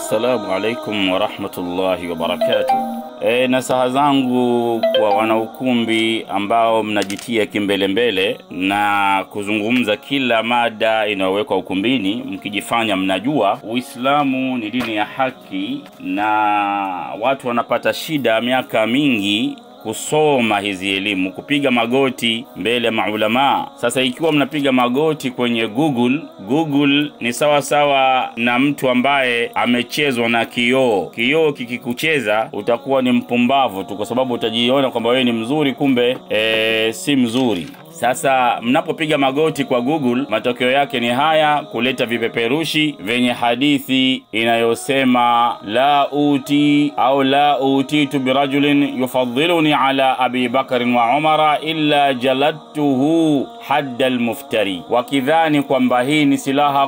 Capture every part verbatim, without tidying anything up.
Assalamu alaikum wa rahmatullahi wa barakatuh. E, nasaha zangu kwa wanaukumbi ambao mnajitia kimbele mbele na kuzungumza kila mada inayowekwa ukumbini mkijifanya mnajua. Uislamu ni dini ya haki na watu wanapata shida miaka mingi kusoma hizi elimu, kupiga magoti mbele maulama. Sasa ikiwa mnapiga magoti kwenye Google, Google ni sawa sawa na mtu ambaye amechezwa na kioo. Kioo kikikucheza utakuwa ni mpumbavu tu, kwa sababu utajiona kwamba wewe ni mzuri kumbe ee, si mzuri. Sasa mnapopiga magoti kwa Google, matokeo yake ni haya: kuleta vipeperushi venye hadithi inayosema la uti au la utitu birajulin yufadhiluni ala Abi Bakr wa Umara illa jaladtuhu hadda almuftari, wakidhani kwamba hii ni silaha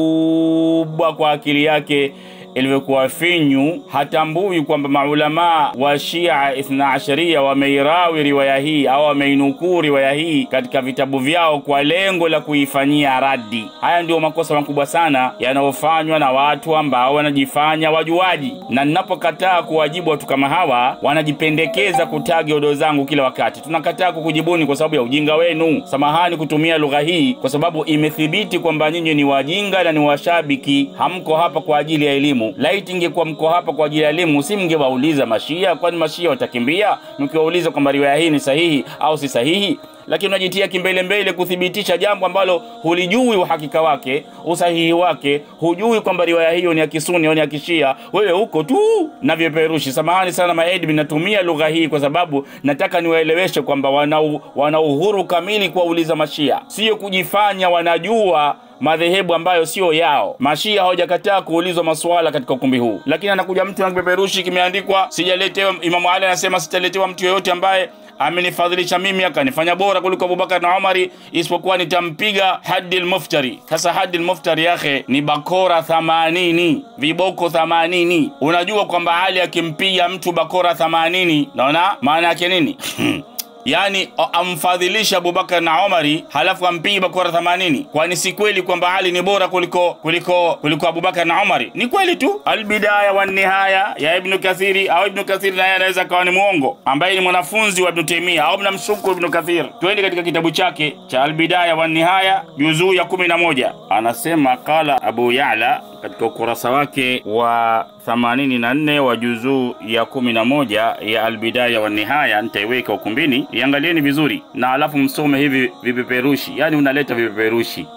kubwa kwa akili yake ilivyokuwa finyu. Hatambui kwamba maulama wa Shia Ithna Asharia wameirawi riwaya hii au wameinukuu riwaya hii katika vitabu vyao kwa lengo la kuifanyia radi. Haya ndio makosa makubwa sana yanayofanywa na watu ambao wanajifanya wajuaji, na ninapokataa kuwajibu watu kama hawa wanajipendekeza kutagi odo zangu kila wakati. Tunakataa kukujibuni kwa sababu ya ujinga wenu. Samahani kutumia lugha hii kwa sababu imethibiti kwamba nyinyi ni wajinga na ni washabiki. Hamko hapa kwa ajili ya elimu. Laiti ingekuwa mko hapa kwa ajili ya elimu, si mngewauliza mashia. Kwani mashia watakimbia mkiwauliza kwamba riwaya hii ni sahihi au si sahihi? Lakini unajitia kimbele mbele kuthibitisha jambo ambalo hulijui uhakika wake, usahihi wake. Hujui kwamba riwaya hiyo ni ya Kisuni au ni ya Kishia. Wewe huko tu na vipeperushi. Samahani sana maedmi, natumia lugha hii kwa sababu nataka niwaeleweshe kwamba wana wana uhuru kamili kuwauliza mashia, sio kujifanya wanajua madhehebu ambayo sio yao. Mashia hawajakataa kuulizwa maswala katika ukumbi huu, lakini anakuja mtu na kipeperushi kimeandikwa sijaletewa. Imam Ali anasema sitaletewa mtu yoyote ambaye amenifadhilisha mimi akanifanya bora kuliko Abubakar na Umari isipokuwa nitampiga haddi al-muftari. Sasa haddi al-muftari yake ni bakora themanini, viboko themanini. Unajua kwamba Ali akimpiga mtu bakora themanini, naona maana yake nini? Yani amfadhilisha Abubakar na Umari halafu ampige bakora themanini. Kwani si kweli kwamba Ali ni bora kuliko kuliko kuliko Abubakar na Umari? Ni kweli tu. Al-Bidaya wa Nihaya ya Ibn Kathiri, au Ibn Kathir naye anaweza kawa ni muongo ambaye ni mwanafunzi wa Ibn Taymiyyah au mnamshuku Ibn Kathir. Twende katika kitabu chake cha Al-Bidaya wa Nihaya juzuu ya kumi na moja. Anasema qala Abu Ya'la katika ukurasa wake wa themanini na nne wa juzuu ya kumi na moja ya Al-Bidaya wa Nihaya. Nitaiweka ukumbini, iangalieni vizuri na alafu msome hivi vipeperushi. Yani unaleta vipeperushi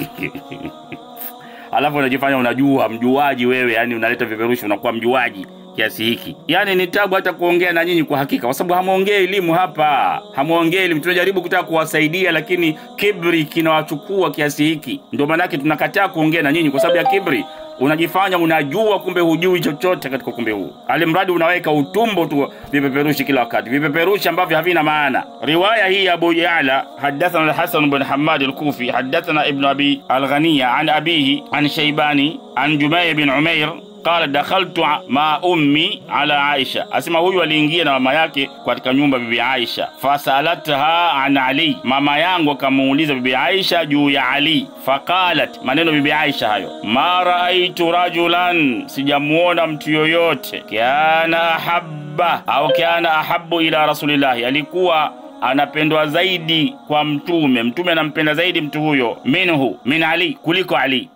alafu unajifanya unajua, mjuaji wewe. Yani unaleta vipeperushi unakuwa mjuaji kiasi hiki. Yani ni tabu hata kuongea na nyinyi kwa hakika, kwa sababu hamuongee elimu hapa. Hamuongee elimu. Tunajaribu kutaka kuwasaidia lakini kibri kinawachukua kiasi hiki. Ndio maana yake tunakataa kuongea na nyinyi kwa sababu ya kibri. Unajifanya unajua kumbe hujui chochote katika kumbe huu. Alimradi unaweka utumbo tu vipeperushi kila wakati, vipeperushi ambavyo havina maana. Riwaya hii ya Abu Ya'la, hadathana al-Hasan ibn Hammad al-Kufi, hadathana Ibn Abi al-Ghaniya an abihi an Shaybani an Jumay bin Umair qala dakhaltu ma ummi ala Aisha. Asema huyu aliingia na mama yake katika nyumba bibi Aisha. Fasalataha an Ali, mama yangu akamuuliza bibi Aisha juu ya Ali. Faqalat, maneno bibi Aisha hayo, ma raaitu rajulan, sijamuona mtu yoyote, kana habba au kana ahabbu ila Rasulillah, alikuwa anapendwa zaidi kwa mtume, mtume anampenda zaidi mtu huyo, minhu min Ali, kuliko Ali.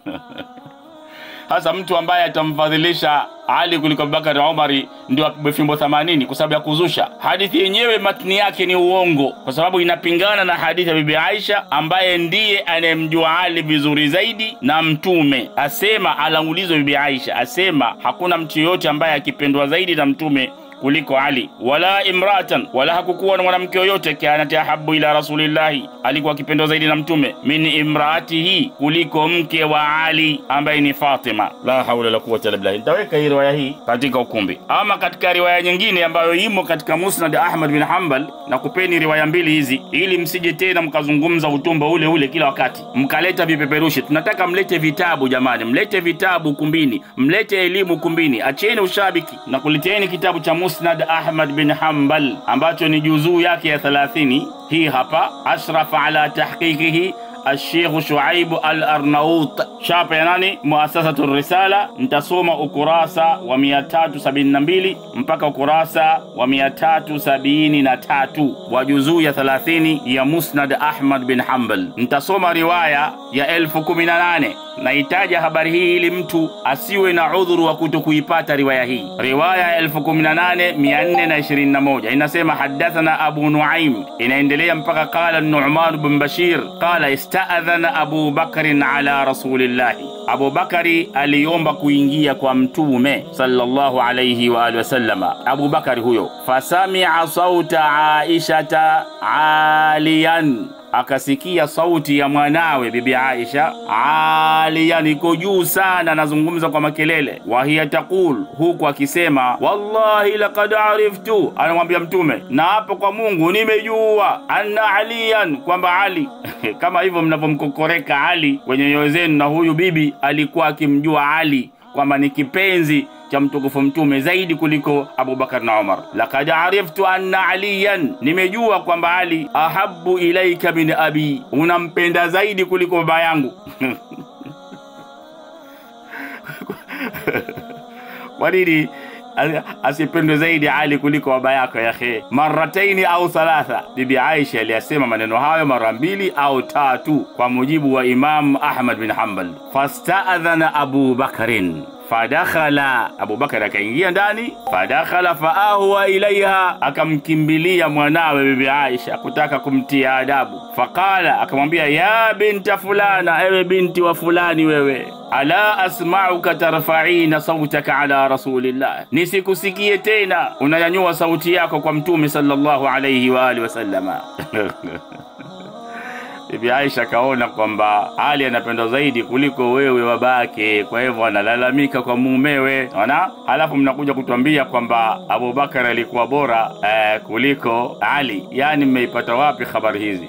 Hasa mtu ambaye atamfadhilisha Ali kuliko Abubakar na Umari ndio apigwe fimbo themanini kwa sababu ya kuzusha. Hadithi yenyewe matni yake ni uongo kwa sababu inapingana na hadithi ya bibi Aisha ambaye ndiye anemjua Ali vizuri zaidi na mtume. Asema, alaulizwa bibi Aisha, asema hakuna mtu yote ambaye akipendwa zaidi na mtume kuliko Ali, wala imratan, wala hakukuwa na mwanamke yoyote kanati ahabbu ila Rasulillahi, alikuwa akipendwa zaidi na mtume, min imraatihi, kuliko mke wa Ali ambaye ni Fatima. La haula la quwwata illa billah. Nitaweka hii riwaya hii katika ukumbi. Ama katika riwaya nyingine ambayo imo katika Musnad Ahmad bin Hanbal, na kupeni riwaya mbili hizi ili msije tena mkazungumza utumbo ule ule kila wakati mkaleta vipeperushi. Tunataka mlete vitabu jamani, mlete vitabu ukumbini, mlete elimu ukumbini. Acheni ushabiki na kuleteni kitabu cha Musnad Ahmad bin Hanbal ambacho ni juzuu yake ya thelathini. Hii hapa, ashrafa ala tahqiqihi Sheikh Shuaib Al-Arnaut, chapa ya nani, Muasasatu Risala. Nitasoma ukurasa wa mia tatu sabini na mbili mpaka ukurasa wa mia tatu sabini na tatu wa juzuu ya thelathini ya Musnad Ahmad bin Hanbal. Nitasoma riwaya ya elfu kumi na nane. Naitaja habari hii ili mtu asiwe na udhuru wa kutokuipata riwaya hii. Riwaya elfu kumi na nane mia nne na ishirini na moja inasema hadathana Abu Nuaim, inaendelea mpaka qala Nu'man bin Bashir qala ista'adhana Abu Bakr ala Rasulillah. Abu Bakari aliomba kuingia kwa Mtume sallallahu alayhi wa alihi wasallama. Abu Bakari huyo fasami'a sauta Aisha aliyan, akasikia sauti ya mwanawe bibi Aisha aliyan, iko juu sana, anazungumza kwa makelele. Wa hiya taqul, huku akisema wallahi laqad ariftu, anamwambia Mtume na hapo kwa Mungu nimejua, anna aliyan, kwamba Ali kama hivyo mnavomkokoreka Ali kwenye nyoyo zenu, na huyu bibi alikuwa akimjua Ali kwamba ni kipenzi cha mtukufu Mtume zaidi kuliko Abu Bakar na Umar. Laqad ariftu anna aliyan, nimejua kwamba Ali ahabbu ilaika min abi, unampenda zaidi kuliko baba yangu. Walidi asipendwe zaidi Ali kuliko baba yako ya khe? Marataini au thalatha. Bibi Aisha aliyasema maneno hayo mara mbili au tatu kwa mujibu wa Imam Ahmad bin Hanbal. Fasta'adhana Abu Bakrin fadakhala, Abu Bakar akaingia ndani. Fadakhala faahwa ilaiha, akamkimbilia mwanawe bibi Aisha kutaka kumtia adabu. Faqala, akamwambia ya binta fulana, ewe binti wa fulani wewe, ala asma'uka tarfa'ina sautaka ala Rasulillah, nisikusikie tena unanyanyua sauti yako kwa Mtume sallallahu alayhi wa alihi wasallama. Bibi Aisha kaona kwamba Ali anapendwa zaidi kuliko wewe babake, kwa hivyo analalamika kwa mumewe. Unaona? Halafu mnakuja kutuambia kwamba Abu Bakar alikuwa bora eh, kuliko Ali. Yani mmeipata wapi habari hizi?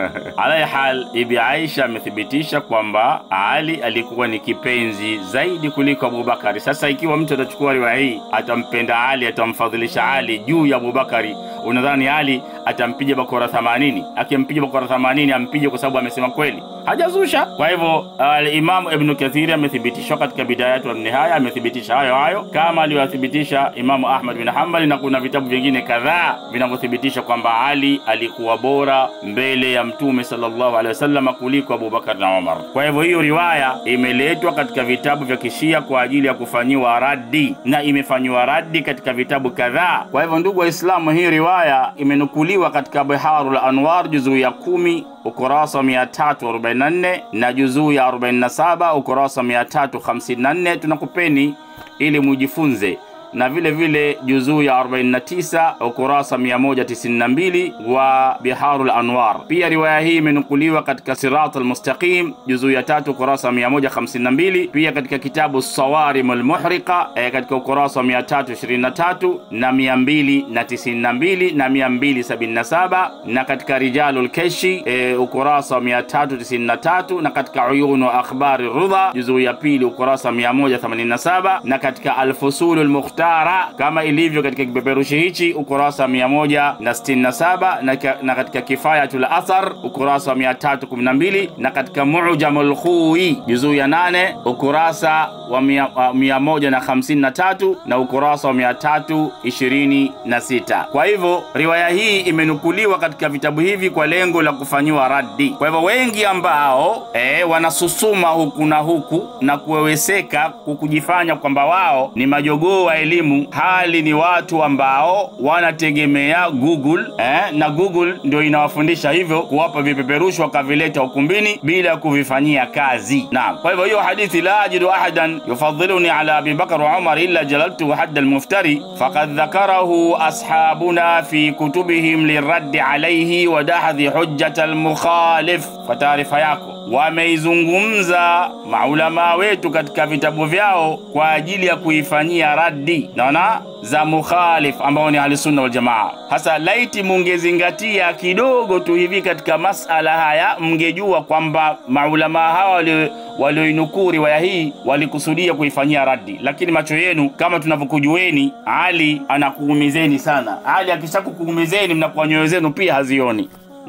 Ala hal, Bibi Aisha amethibitisha kwamba Ali alikuwa ni kipenzi zaidi kuliko Abu Bakar. Sasa ikiwa mtu atachukua riwaya hii, atampenda Ali, atamfadhilisha Ali juu ya Abu Bakari, unadhani Ali atampiga bakora themanini? Akimpiga bakora themanini ampige kwa sababu amesema kweli, hajazusha. Kwa hivyo al-Imam Ibn Kathir amethibitisha katika Bidayatu wan-Nihaya, amethibitisha hayo hayo kama aliyothibitisha Imam Ahmad bin Hanbal, na kuna vitabu vingine kadhaa vinavyothibitisha kwamba Ali alikuwa bora mbele ya Mtume sallallahu alaihi wasallam kuliko Abu Bakar na Umar. Kwa hivyo hiyo riwaya imeletwa katika vitabu vya Kishia kwa ajili ya kufanyiwa raddi, na imefanywa raddi katika vitabu kadhaa. Kwa hivyo ndugu waislamu, hii riwaya imenukuliwa katika Biharul Anwar juzuu ya kumi ukurasa mia tatu arobaini na nne na juzuu ya arobaini na saba ukurasa mia tatu hamsini na nne. Tunakupeni ili mujifunze, na vile vile juzuu ya arobaini na tisa ukurasa mia moja tisini na mbili wa Biharul Anwar. Pia riwaya hii imenukuliwa katika Siratul Mustaqim juzuu ya tatu ukurasa mia moja hamsini na mbili, pia katika kitabu Sawarim al-Muhriqa eh, katika ukurasa mia tatu ishirini na tatu na mia mbili tisini na mbili na mia mbili sabini na saba, na katika Rijalul Kashi eh, ukurasa mia tatu tisini na tatu, na katika Uyun wa Akhbari Rudha juzuu ya pili ukurasa mia moja themanini na saba, na katika Al-Fusulul Mukhtara kama ilivyo katika kipeperushi hichi ukurasa mia moja sitini na saba, na, na katika Kifayatul Athar ukurasa mia tatu kumi na mbili, na katika Mu'jamul Khuwi juzuu ya nane ukurasa wa mia moja hamsini na tatu na ukurasa wa mia tatu ishirini na sita. Kwa hivyo riwaya hii imenukuliwa katika vitabu hivi kwa lengo la kufanyiwa raddi. Kwa hivyo wengi ambao eh, wanasusuma huku na huku na kuweweseka kukujifanya kwamba wao ni majogoo wa elimu, hali ni watu ambao wanategemea Google eh, na Google ndio inawafundisha hivyo, kuwapa vipeperushi wakavileta ukumbini bila kuvifanyia kazi. Naam, kwa hivyo hiyo hadithi la ajidu ahadan yufadhiluni ala Abi Bakr wa Umar illa jalaltu hadd al-muftari faqad dhakarahu ashabuna fi kutubihim liradd alayhi wa dahdhi hujjat al-mukhalif. Kwa taarifa yako, wameizungumza maulama wetu katika vitabu vyao kwa ajili ya kuifanyia raddi naona za mukhalif ambao ni Ahlusunna wal Jamaa. Hasa laiti mungezingatia kidogo tu hivi katika masala haya, mngejua kwamba maulama hawa walioinukuu riwaya hii walikusudia kuifanyia raddi. Lakini macho yenu, kama tunavyokujueni, Ali anakuumizeni sana. Ali akishakukuumizeni, mnakuwa nyoyo zenu pia hazioni. Naam.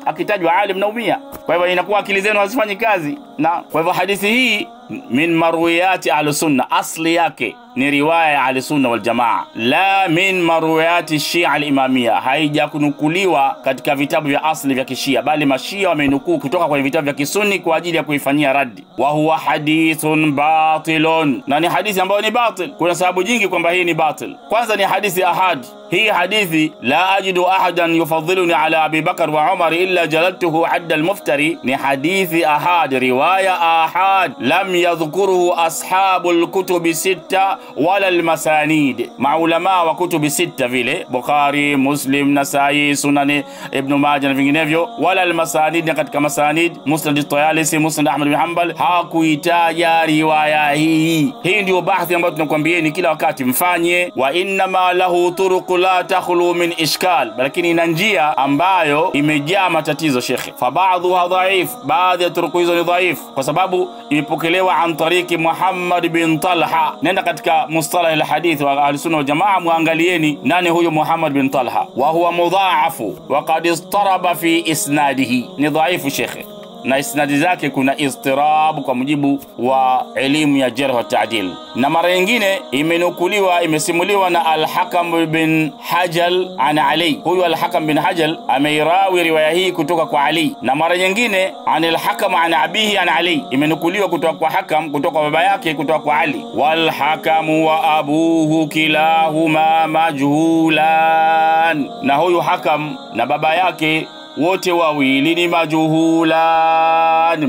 akitajwa alim naumia. Kwa hivyo inakuwa akili zenu hazifanyi kazi. Na kwa hivyo hadithi hii min marwiyati ahlusunna, asli yake ni riwaya ya ahlusunna wal jamaa, la min marwiyati shia al-imamia. Haija kunukuliwa katika vitabu vya asli vya kishia, bali mashia wamenukuu kutoka kwenye vitabu vya kisunni kwa ajili ya kuifanyia raddi. Wa huwa hadithun batilun, na ni hadithi ambayo ni batil. Kuna sababu nyingi kwamba hii ni batil. Kwanza ni hadithi ahad. Hii hadithi la ajidu ahadan yufadhiluni ala Abi Bakar wa Umar illa jalaltuhu adda al-muftari, ni hadithi ahad, riwaya ahad, lam yadhkuruhu ashabul kutubi sita wala al-masanid. Maulama wa kutubi sita vile Bukhari, Muslim, Nasai, Sunan Ibn Majah na vinginevyo, wala al-masanid, katika masanid Musnad at-Tayalisi, Musnad Ahmad bin Hanbal, hakuitaja riwaya hii. Hii ndio bahthi ambayo tunakwambieni kila wakati mfanye. Wa inna ma lahu turuq la takhlu min ishkal, lakini ina njia ambayo imejaa matatizo shekhi. Fa ba'dhuha dhaif, baadhi ya turuku hizo ni dhaif kwa sababu imepokelewa an tariki Muhammad bin Talha. Nenda katika mustalah al-hadith wa ahlusunna wal jamaa, muangalieni nani huyo Muhammad bin Talha. Wa huwa mudha'afu wa qad istaraba fi isnadihi, ni dhaifu shekhi, na isnadi zake kuna istirabu kwa mujibu wa elimu ya jarh wa ta'dil. Na mara nyingine imenukuliwa, imesimuliwa na Al-Hakam bin Hajal an Ali. Huyu Al-Hakam bin Hajal ameirawi riwaya hii kutoka kwa Ali. Na mara nyingine an Al-Hakam an abihi an Ali, imenukuliwa kutoka kwa Hakam kutoka kwa baba yake kutoka kwa Ali. Wal Hakam wa abuhu kilahuma majhulan, na huyu Hakam na baba yake wote wawili ni majhulan,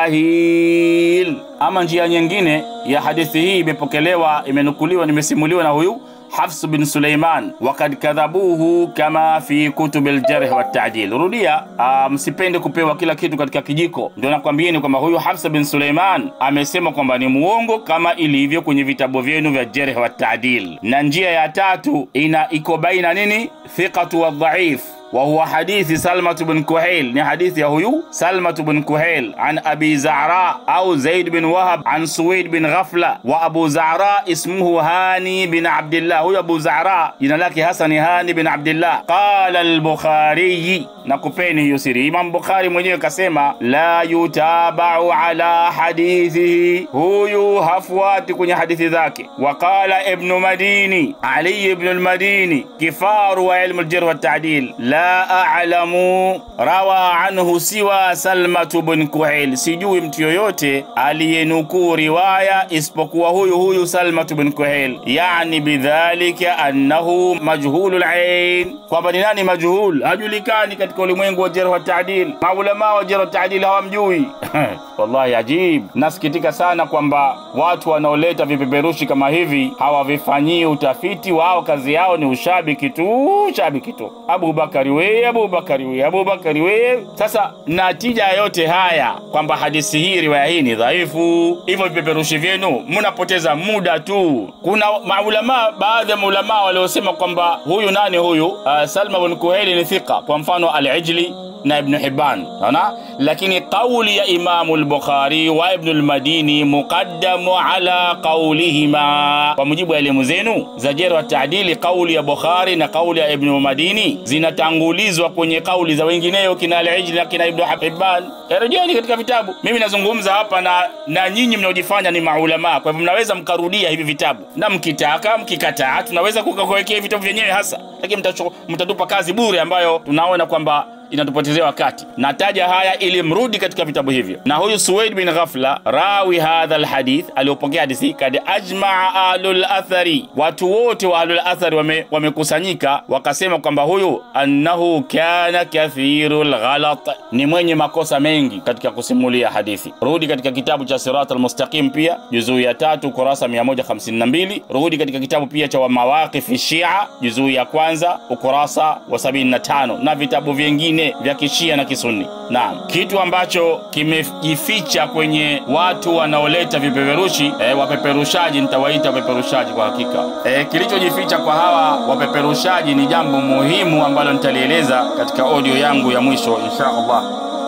majahil. Ama njia nyingine ya hadithi hii imepokelewa, imenukuliwa, nimesimuliwa na huyu Hafs bin Suleiman, wakad kadhabuhu kama fi kutubil jarh wa ta'dil. Rudia, msipende kupewa kila kitu katika kijiko. Ndio nakwambieni kwamba huyu Hafs bin Suleiman amesema kwamba ni muongo kama ilivyo kwenye vitabu vyenu vya jarh wa ta'dil. Na njia ya tatu ina iko baina nini, thiqatu wa dhaif. وهو حديث سلمة بن كهيل، ni hadithi ya huyu Salma bin Kuhail an Abi Za'ra au Zaid bin Wahab an Suwaid bin Ghafla. Wa Abu Za'ra ismuhu Hani bin Abdullah, huyu Abu Za'ra jina lake Hasani Hani bin Abdullah. Qala al-Bukhari, nakupeni hiyo siri, Imam Bukhari mwenyewe kasema la yutaba'u ala hadithihi, huyu hafuati kwenye hadithi zake. Wa qala Ibn Madini, Ali ibn al-Madini kifaru wa ilmu al-jarh wa ta'dil, la a'lamu rawa anhu siwa Salma bin Kuhail, sijui mtu yoyote aliyenukuu riwaya isipokuwa huyu huyu Salma bin Kuhail. Yani bidhalika annahu majhulul ain, kwamba ni nani majhul, hajulikani katika ulimwengu wa jarh wa ta'dil. Maulama wa jarh wa ta'dil hawamjui. Wallahi ajib, nasikitika sana kwamba watu wanaoleta vipeperushi kama hivi hawavifanyii utafiti wao, kazi yao ni ushabiki tu, ushabiki tu. Abu Bakari we, Abu Bakari we, Abu Bakari we. Sasa natija yote haya kwamba hadithi hii, riwaya hii ni dhaifu, hivyo vipeperushi vyenu mnapoteza muda tu. Kuna maulama, baadhi ya maulama waliosema kwamba huyu nani huyu uh, Salma bin Kuhail ni thika, kwa mfano Al-Ijli na Ibn Hibban, unaona. Lakini kauli ya Imam al-Bukhari wa Ibn al-Madini muqaddamu ala qawlihima, kwa mujibu wa elimu zenu za jarh wa ta'dil, kauli ya Bukhari na kauli ya Ibn al-Madini zinatangulizwa kwenye kauli za wengineo, kina Al-Ijli na kina Ibn Hibban. Rejeni katika vitabu. Mimi nazungumza hapa na na nyinyi mnaojifanya ni maulama, kwa hivyo mnaweza mkarudia hivi vitabu, na mkitaka mkikataa tunaweza kukuwekea vitabu vyenyewe hasa, lakini mtatupa kazi bure ambayo tunaona kwamba inatupotezea wakati. Nataja haya ili mrudi katika vitabu hivyo. Na huyu Suwaid bin Ghafla rawi hadha alhadith, aliopokea hadithi, kad ajma'a ahlul athari, watu wote wa ahlul athari wamekusanyika wame wakasema kwamba huyu annahu kana kathirul ghalat, ni mwenye makosa mengi katika kusimulia hadithi. Rudi katika kitabu cha Sirat al-Mustaqim pia juzuu ya tatu ukurasa mia moja hamsini na mbili. Rudi katika kitabu pia cha Mawaqif Shia juzuu ya kwanza ukurasa wa sabini na tano, na vitabu vingine vya kishia na kisunni. Naam, kitu ambacho kimejificha kwenye watu wanaoleta vipeperushi, e, wapeperushaji, nitawaita wapeperushaji kwa hakika. E, kilichojificha kwa hawa wapeperushaji ni jambo muhimu ambalo nitalieleza katika audio yangu ya mwisho insha Allah.